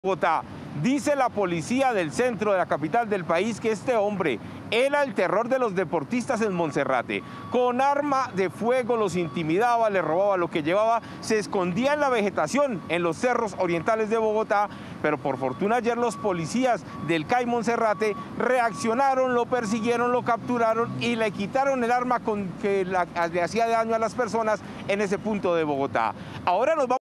Bogotá. Dice la policía del centro de la capital del país que este hombre era el terror de los deportistas en Monserrate. Con arma de fuego los intimidaba, les robaba lo que llevaba, se escondía en la vegetación en los cerros orientales de Bogotá, pero por fortuna ayer los policías del CAI Monserrate reaccionaron, lo persiguieron, lo capturaron y le quitaron el arma con que le hacía daño a las personas en ese punto de Bogotá. Ahora nos vamos